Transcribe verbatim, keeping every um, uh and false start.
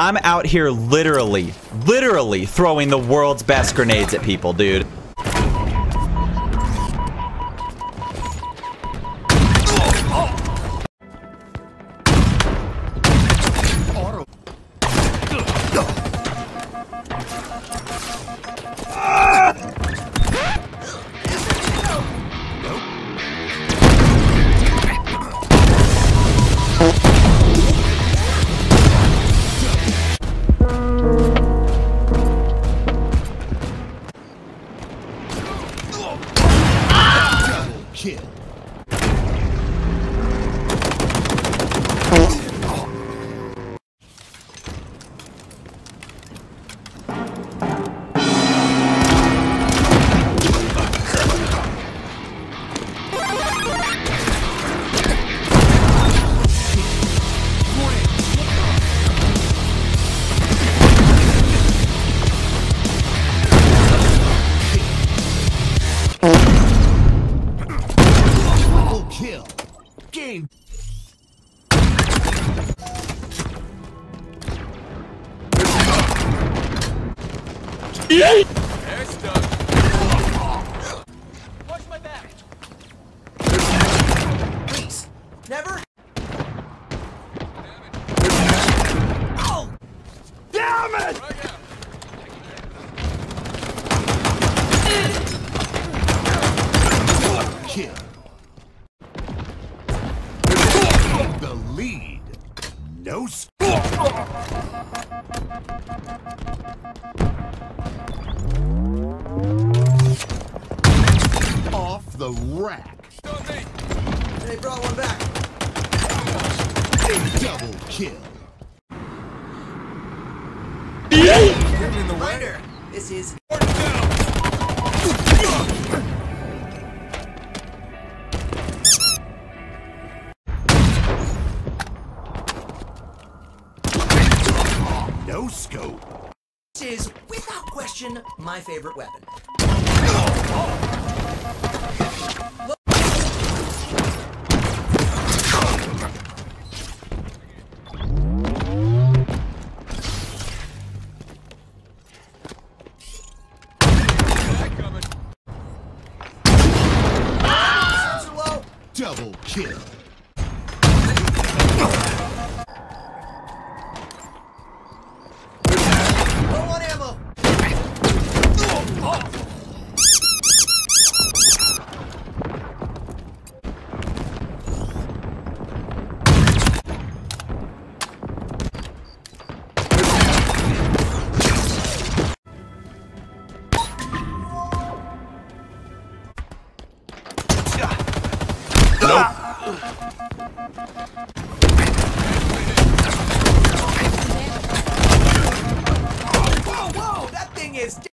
I'm out here literally, literally throwing the world's best grenades at people, dude. Kill. Kill. Game. They're stuck. Watch my back. Please. Never. Oh! Damn it! Right out. Kill. The lead. No score. Off the rack. Don't me. They brought one back. A double kill. Getting in the way. This is. No scope. This is, without question, my favorite weapon. Coming. Double kill. Low on ammo. Nope. Whoa, whoa, that thing is